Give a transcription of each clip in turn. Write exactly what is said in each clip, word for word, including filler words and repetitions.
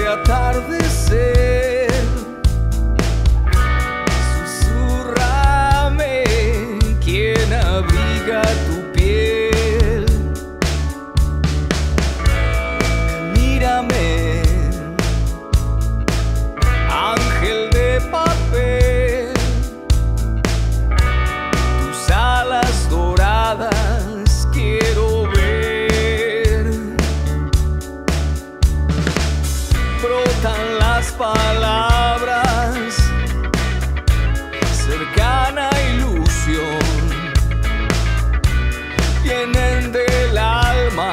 atardecer. Susurrame, quien abriga tu piel. Mírame, ángel de papel, tus alas doradas quiero ver. Brotan las palabras, cercana ilusión, vienen del alma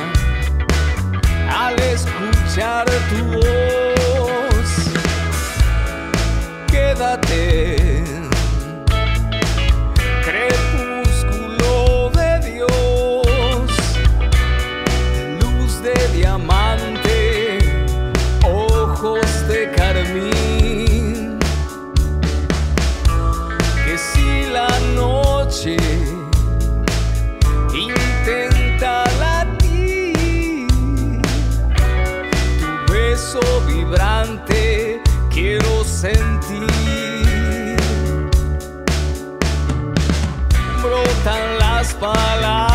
al escuchar tu voz. Quédate, crepúsculo de Dios, luz de diamante, ojos de carmín. Que si la noche intenta latir, tu beso vibrante quiero sentir. Brotan las palabras,